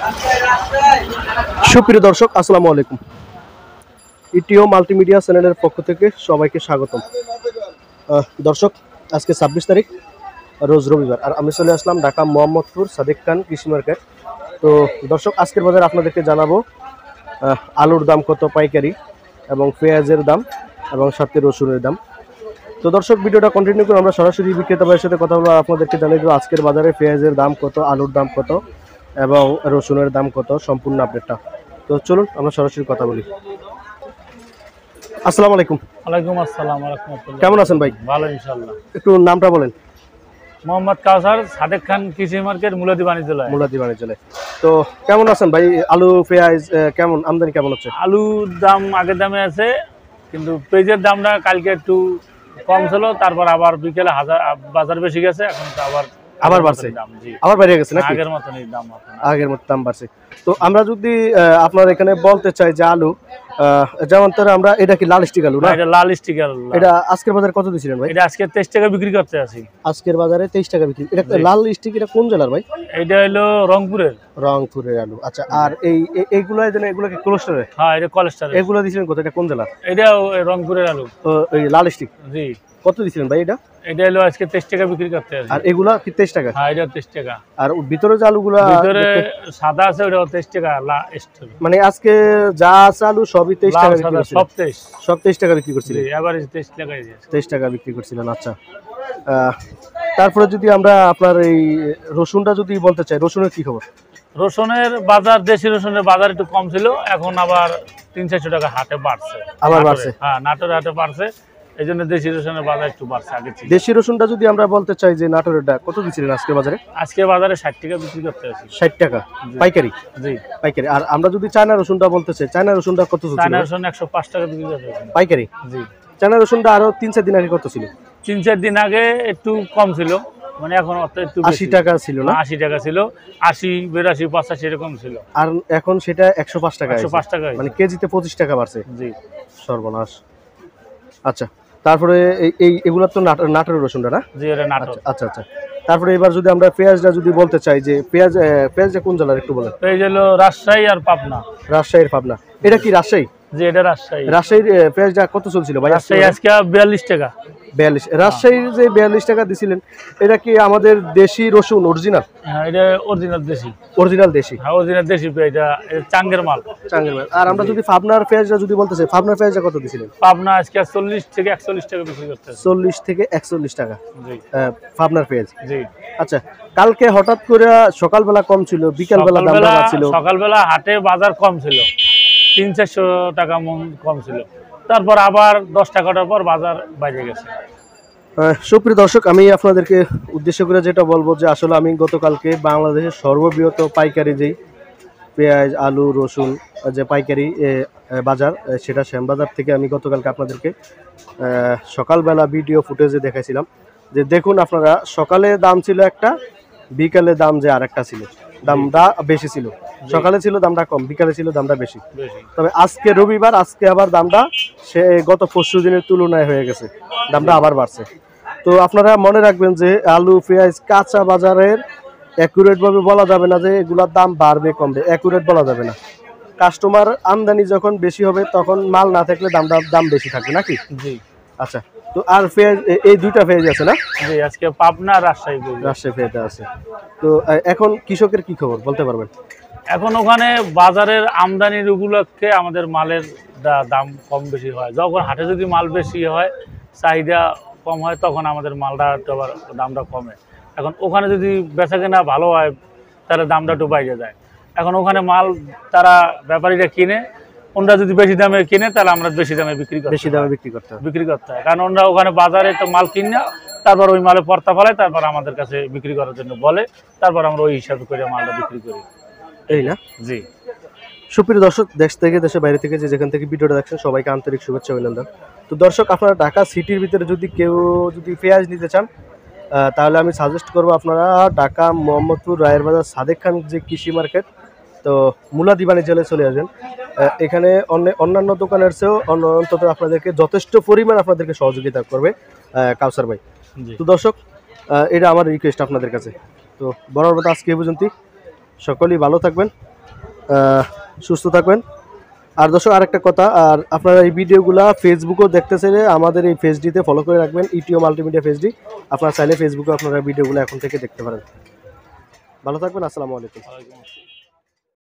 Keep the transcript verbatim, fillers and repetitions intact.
সুপ্রিয় দর্শক, আসসালামু আলাইকুম। ইটিও মাল্টিমিডিয়া চ্যানেলের পক্ষ থেকে সবাইকে স্বাগতম। দর্শক, আজকে ছাব্বিশ তারিখ, রোজ রবিবার, আর আমি চলে আসলাম ঢাকা মোহাম্মদপুর সাদেক খান কৃষি মার্কেট। তো দর্শক, আজকের বাজারে আপনাদেরকে জানাবো আলুর দাম কত পাইকারি, এবং পেঁয়াজের দাম, এবং সাথে রসুনের দাম। তো দর্শক, ভিডিওটা কন্টিনিউ করে আমরা সরাসরি বিক্রেতা ভাইয়ের সাথে কথা বলে আপনাদেরকে জানিয়ে দেবো আজকের বাজারে পেঁয়াজের দাম কত, আলুর দাম কত এবং রসুনের দাম কত, সম্পূর্ণ আপডেটটা। তো চলুন আমরা সরাসরি কথা বলি। আসসালামু আলাইকুম। ওয়ালাইকুম আসসালাম ওয়া রাহমাতুল্লাহ। কেমন আছেন ভাই? ভালো ইনশাআল্লাহ। একটু নামটা বলেন। মোহাম্মদ কাউসার, সাদেক খান কৃষি মার্কেট, মুলাদি বাণিজ্যালয়। মুলাদি বাণিজ্যালয়। তো কেমন আছেন ভাই? আলু পেঁয়াজ কেমন আমদানি কেমন হচ্ছে? আলুর দাম আগের দামে আছে, কিন্তু পেঁয়াজের দামটা কালকে একটু কম ছিল, তারপর আবার বিকেলে হাজার বাজার বেশি গেছে, এখন তো আবার আবার বাড়ছে। দাম জি আবার বেড়ে গেছে নাকি? আগের মতনই দাম এখন আগের মত দাম বাড়ছে। তো আমরা যদি আপনার এখানে বলতে চাই যে আলু, যেমন তো আমরা, এটা কি লাল স্টিক আলু না? এটা লাল স্টিক আলু। এটা আজকের বাজারে কত দিছিলেন ভাই? এটা আজকে তেইশ টাকা বিক্রি করতে আছি। আজকের বাজারে তেইশ টাকা বিক্রি। এটা লাল স্টিক, এটা কোন জেলার ভাই? এটা হলো রংপুরের। রংপুরের আলু, আচ্ছা। আর এই এইগুলো এগুলো কি কোলেস্টারের? হ্যাঁ, এটা কোলেস্টারের। এগুলো দিছিলেন কত? এটা কোন জেলা? এটা রংপুরের আলু। তো এই লাল স্টিক জি কত দিছিলেন ভাই? এটা এটা হলো আজকে তেইশ টাকা বিক্রি করতে আছে। আর এগুলা কি তেইশ টাকা? হ্যাঁ, এটা তেইশ টাকা। আর ভিতরে যে আলুগুলা ভিতরে সাদা আছে, ওটা তেইশ টাকা। মানে আজকে যা আছে আলু সবই তেইশ টাকা বিক্রি করছিলেন? সব তেইশ, সব তেইশ টাকা বিক্রি করছিলেন? এভারেজ তেইশ টাকা। তেইশ টাকা বিক্রি করছিলেন, আচ্ছা। তারপরে যদি আমরা আপনার এই রসুনটা যদি বলতে চাই, রসুনের কি খবর? রসুনের বাজার, দেশি রসুনের বাজার একটু কম ছিল, এখন আবার তিন চারশো টাকা হাটে বাড়ছে। আবার বাড়ছে? হ্যাঁ, নাটোরের হাটে বাড়ছে, এই জন্য দেশি রসুনের বাজার একটু বাড়ছে আগে থেকে। দেশি রসুনটা যদি আমরা বলতে চাই যে নাটোরেরটা কত দিচ্ছিলেন আজকে বাজারে? আজকে বাজারে ষাট টাকা বিক্রি করতে আছে। ষাট টাকা পাইকারি? জি পাইকারি। আর আমরা যদি চায়না রসুনটা বলতে চাই, চায়না রসুনটা কত? চায়না রসুন একশো পাঁচ টাকা বিক্রি করতে আছে পাইকারি। জি। চায়না রসুনটা আরো তিন চার দিন আগে কত ছিল? তিন চার দিন আগে একটু কম ছিল, মানে এখন একটু আশি টাকা ছিল না? আশি টাকা ছিল, আশি বিরাশি পঁচাশি এরকম ছিল। আর এখন সেটা একশো পাঁচ টাকা। একশো পাঁচ টাকা, মানে কেজিতে পঁচিশ টাকা বাড়ছে। জি, সর্বনাশ। আচ্ছা, তারপরে এই এগুলো তো নাটোরের রসুনটা না? জি, এটা নাটোর। আচ্ছা আচ্ছা। তারপরে এবার যদি আমরা পেঁয়াজটা যদি বলতে চাই যে পেঁয়াজ, পেঁয়াজটা কোন জেলার একটু বলেন? পেঁয়াজ হলো রাজশাহী আর পাবনা। রাজশাহীর পাবনা। এটা কি রাজশাহী? জি, এটা রাজশাহী। রাজশাহীর পেঁয়াজটা কত চলছিল ভাই? রাজশাহী আজকে বিয়াল্লিশ টাকা। বিয়াল্লিশ? রাজশাহীর যে বিয়াল্লিশ টাকা দিছিলেন, এটা কি আমাদের দেশি রসুন অরিজিনাল? হ্যাঁ, এটা অরিজিনাল দেশি। অরিজিনাল দেশি? হ্যাঁ, অরিজিনাল দেশি পেঁয়াজ, এটা চাঙ্গের মাল। চাঙ্গের মাল। আর আমরা যদি পাবনার পেঁয়াজটা যদি বলতে চাই, পাবনার পেঁয়াজটা কত দিছিলেন? পাবনা আজকে চল্লিশ থেকে একচল্লিশ টাকা বিক্রি করতে। চল্লিশ থেকে একচল্লিশ টাকা জি, পাবনার পেঁয়াজ। জি। আচ্ছা, কালকে হঠাৎ করে সকালবেলা কম ছিল, বিকালবেলা দাম বাড়ছিল। সকালবেলা হাটে বাজার কম ছিল, তিন চারশো টাকা মন কম ছিল, তারপর আবার দশ টাকাটার পর বাজার বাইরে গেছে। সুপ্রিয় দর্শক, আমি আপনাদেরকে উদ্দেশ্য করে যেটা বলবো যে আসলে আমি গতকালকে বাংলাদেশের সর্ববৃহৎ পাইকারি যেই পেঁয়াজ, আলু, রসুন যে পাইকারি বাজার, সেটা শ্যামবাজার থেকে আমি গতকালকে আপনাদেরকে সকালবেলা ভিডিও ফুটেজে দেখাইছিলাম যে দেখুন আপনারা, সকালে দাম ছিল একটা, বিকালে দাম যে আর একটা ছিল, দামটা বেশি ছিল। সকালে ছিল দামটা কম, বিকালে ছিল দামটা বেশি। তবে আজকে রবিবার, আজকে আবার দামটা সে গত পরশু দিনের তুলনায় হয়ে গেছে, দামটা আবার বাড়ছে। তো আপনারা মনে রাখবেন যে আলু পেঁয়াজ কাঁচা বাজারের অ্যাকুরেট ভাবে বলা যাবে না যে এগুলোর দাম বাড়বে কমবে, অ্যাকুরেট বলা যাবে না। কাস্টমার আমদানি যখন বেশি হবে তখন মাল না থাকলে দামটা দাম বেশি থাকবে নাকি? জি। আচ্ছা, তো আর পেঁয়াজ, এই দুইটা পেঁয়াজ আছে না? জি, আজকে পাবনা রাজশাহী রাজশাহী পেঁয়াজ আছে। তো এখন কৃষকের কি খবর বলতে পারবেন? এখন ওখানে বাজারের আমদানির উপলক্ষে আমাদের মালের দাম কম বেশি হয়। যখন হাটে যদি মাল বেশি হয়, চাহিদা কম হয়, তখন আমাদের মালটা আবার দামটা কমে। এখন ওখানে যদি বেচা কেনা ভালো হয়, তাহলে দামটা একটু বাইরে যায়। এখন ওখানে মাল তারা ব্যাপারীরা কিনে, ওনারা যদি বেশি দামে কিনে তাহলে আমরা বেশি দামে বিক্রি করি, বেশি দামে বিক্রি করতে বিক্রি করতে হয়। কারণ ওনারা ওখানে বাজারে তো মাল কিনে, তারপর ওই মালে পর্তা ফেলায়, তারপর আমাদের কাছে বিক্রি করার জন্য বলে, তারপর আমরা ওই হিসাবে করে মালটা বিক্রি করি। এই না? জি। সুপ্রিয় দর্শক, দেশ থেকে দেশের বাইরে থেকে যে যেখান থেকে ভিডিওটা দেখছেন, সবাইকে আন্তরিক শুভেচ্ছা অভিনন্দন। তো দর্শক, আপনারা ঢাকা সিটির ভিতরে যদি কেউ যদি পেঁয়াজ নিতে চান, তাহলে আমি সাজেস্ট করবো আপনারা ঢাকা মোহাম্মদপুর রায়ের বাজার সাদেক খান যে কৃষি মার্কেট, তো মুলাদি বাণিজ্যালয়ে চলে আসবেন। এখানে অন্যান্য দোকানের চেয়েও অন্তত আপনাদেরকে যথেষ্ট পরিমাণ আপনাদেরকে সহযোগিতা করবে কাউসার ভাই। তো দর্শক, এটা আমার রিকোয়েস্ট আপনাদের কাছে। তো বরাবর আজকে এই পর্যন্তই। সকলেই ভালো থাকবেন। আহ, সুস্থ থাকবেন। আর দর্শক আরেকটা কথা, আর আপনারা এই ভিডিওগুলো ফেসবুকেও দেখতে চাইলে আমাদের এই পেজটিতে ফলো করে রাখবেন, ইটিও মাল্টিমিডিয়া পেজটি। আপনারা চাইলে ফেসবুকে আপনারা ভিডিওগুলো এখন থেকে দেখতে পারেন। ভালো থাকবেন, আসসালামু আলাইকুম। ওয়ালাইকুম আসসালাম।